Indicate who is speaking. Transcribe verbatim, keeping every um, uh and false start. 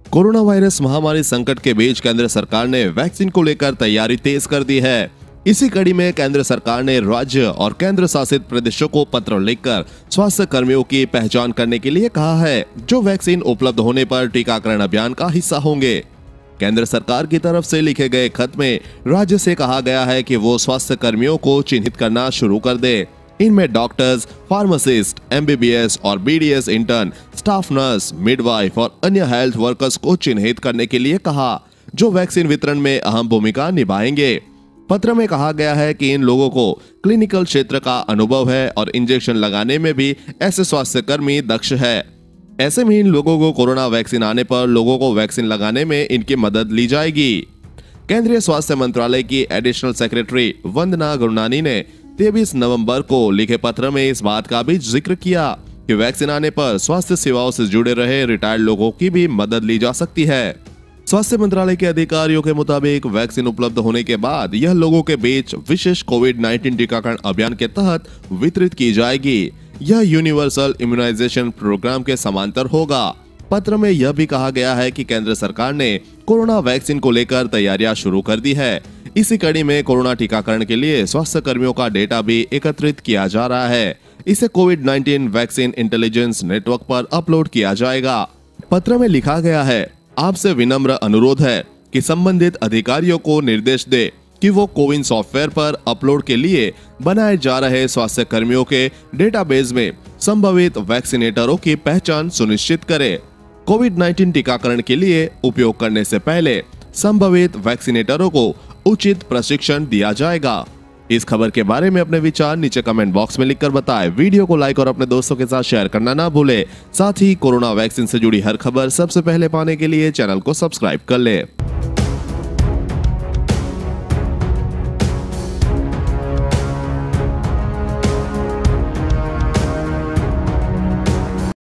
Speaker 1: Corona virus महामारी संकट के बीच केंद्र सरकार ने वैक्सीन को लेकर तैयारी तेज कर दी है। इसी कड़ी में केंद्र सरकार ने राज्य और केंद्र शासित प्रदेशों को पत्र लिखकर स्वास्थ्य कर्मियों की पहचान करने के लिए कहा है, जो वैक्सीन उपलब्ध होने पर टीकाकरण अभियान का हिस्सा होंगे। केंद्र सरकार की तरफ से लिखे गए खत में राज्य से कहा गया है कि वो स्वास्थ्य कर्मियों को चिन्हित करना शुरू कर दे। इनमें doctors, pharmacist, M B B S और B D S intern, staff nurse, midwife और अन्य हेल्थ वर्कर्स को चिन्हित करने के लिए कहा, जो वैक्सीन वितरण में अहम भूमिका निभाएंगे। पत्र में कहा गया है कि इन लोगों को क्लिनिकल क्षेत्र का अनुभव है और इंजेक्शन लगाने में भी ऐसे स्वास्थ्य कर्मी दक्ष है। ऐसे में इन लोगों को कोरोना वैक्सीन आने पर लोगों को वैक्सीन लगाने में इनकी मदद ली जाएगी। केंद्रीय स्वास्थ्य मंत्रालय की एडिशनल सेक्रेटरी वंदना गुरनानी ने तेईस नवंबर को लिखे पत्र में इस बात का भी जिक्र किया कि वैक्सीन आने पर स्वास्थ्य सेवाओं से जुड़े रहे रिटायर्ड लोगों की भी मदद ली जा सकती है। स्वास्थ्य मंत्रालय के अधिकारियों के मुताबिक वैक्सीन उपलब्ध होने के बाद यह लोगों के बीच विशेष कोविड नाइन्टीन टीकाकरण अभियान के तहत वितरित की जाएगी। यह यूनिवर्सल इम्यूनाइजेशन प्रोग्राम के समांतर होगा। पत्र में यह भी कहा गया है कि केंद्र सरकार ने कोरोना वैक्सीन को लेकर तैयारियां शुरू कर दी है। इसी कड़ी में कोरोना टीकाकरण के लिए स्वास्थ्य कर्मियों का डेटा भी एकत्रित किया जा रहा है। इसे covid nineteen vaccine intelligence network पर अपलोड किया जाएगा। पत्र में लिखा गया है, आपसे विनम्र अनुरोध है कि संबंधित अधिकारियों को निर्देश दे कि वो कोविन सॉफ्टवेयर पर अपलोड के लिए बनाए जा रहे स्वास्थ्य कर्मियों के डेटाबेस में संभावित वैक्सीनेटरों की पहचान सुनिश्चित करे। कोविड नाइन्टीन टीकाकरण के लिए उपयोग करने से पहले संभावित वैक्सीनेटरों को उचित प्रशिक्षण दिया जाएगा। इस खबर के बारे में अपने विचार नीचे कमेंट बॉक्स में लिखकर बताएं। वीडियो को लाइक और अपने दोस्तों के साथ शेयर करना ना भूलें। साथ ही कोरोना वैक्सीन से जुड़ी हर खबर सबसे पहले पाने के लिए चैनल को सब्सक्राइब कर लें।